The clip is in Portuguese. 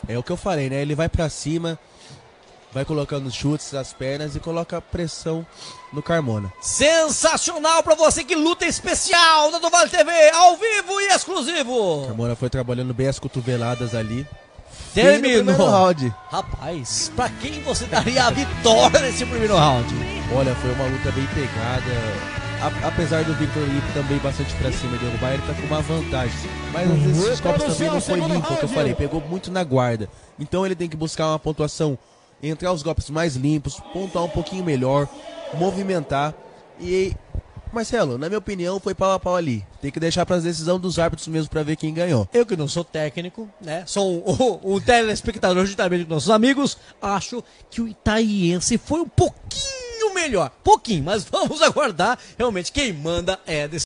É o que eu falei, né? Ele vai pra cima, vai colocando os chutes, as pernas e coloca pressão no Carmona. Sensacional pra você que luta especial da do Vale TV, ao vivo e exclusivo. Carmona foi trabalhando bem as cotoveladas ali. Terminou. Round. Rapaz, pra quem você daria a vitória nesse primeiro round? Olha, foi uma luta bem pegada. Apesar do Victor ir também bastante pra cima e derrubar, ele tá com uma vantagem. Mas às vezes os golpes também não foi limpo, é o que eu falei, pegou muito na guarda. Então ele tem que buscar uma pontuação, entrar os golpes mais limpos, pontuar um pouquinho melhor, movimentar. E, Marcelo, na minha opinião, foi pau a pau ali. Tem que deixar pra decisão dos árbitros mesmo pra ver quem ganhou. Eu que não sou técnico, né? Sou um telespectador juntamente com nossos amigos. Acho que o itaiense foi um pouquinho melhor. Pouquinho, mas vamos aguardar. Realmente, quem manda é a decisão.